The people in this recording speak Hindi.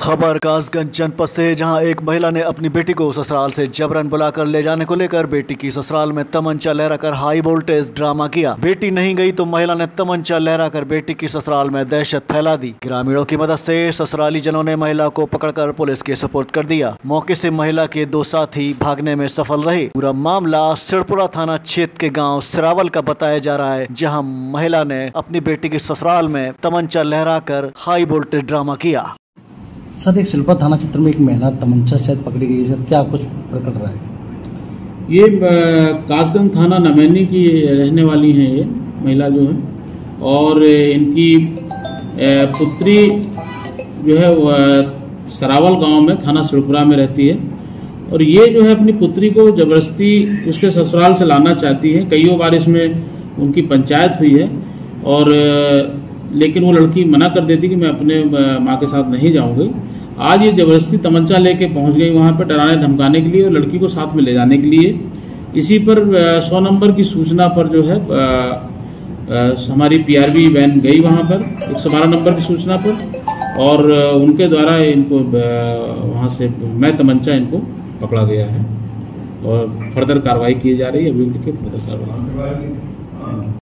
खबर कासगंज जनपद से, जहां एक महिला ने अपनी बेटी को ससुराल से जबरन बुलाकर ले जाने को लेकर बेटी की ससुराल में तमंचा लहराकर हाई वोल्टेज ड्रामा किया। बेटी नहीं गई तो महिला ने तमंचा लहराकर बेटी की ससुराल में दहशत फैला दी। ग्रामीणों की मदद से ससुराली जनों ने महिला को पकड़कर पुलिस के सुपुर्द कर दिया। मौके से महिला के दो साथी भागने में सफल रहे। पूरा मामला सिरपुरा थाना क्षेत्र के गाँव सिरावल का बताया जा रहा है, जहाँ महिला ने अपनी बेटी की ससुराल में तमंचा लहराकर हाई वोल्टेज ड्रामा किया। सर, एक सिरपुरा थाना क्षेत्र में एक महिला तमंचा शायद पकड़ी गई है। सर, क्या कुछ प्रकट रहा है? ये कासगंज थाना नमैनी की रहने वाली हैं ये महिला जो है, और इनकी पुत्री जो है वह सरावल गांव में थाना सिरपुरा में रहती है। और ये जो है अपनी पुत्री को जबरदस्ती उसके ससुराल से लाना चाहती है। कईयों बार इसमें उनकी पंचायत हुई है, और लेकिन वो लड़की मना कर देती कि मैं अपने माँ के साथ नहीं जाऊंगी। आज ये जबरदस्ती तमंचा लेके पहुंच गई वहां पर डराने धमकाने के लिए और लड़की को साथ में ले जाने के लिए। इसी पर 100 नंबर की सूचना पर जो है हमारी पीआरवी वैन गई वहां पर 112 नंबर की सूचना पर, और उनके द्वारा इनको वहां से मैं तमंचा इनको पकड़ा गया है और फर्दर कार्रवाई की जा रही है। अभी फर्दर कार्रवाई